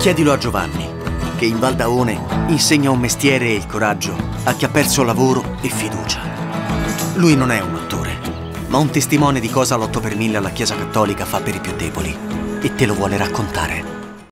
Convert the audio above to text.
Chiedilo a Giovanni, che in Val d'Aone insegna un mestiere e il coraggio a chi ha perso lavoro e fiducia. Lui non è un attore, ma un testimone di cosa l'8 per 1000 alla Chiesa Cattolica fa per i più deboli, e te lo vuole raccontare.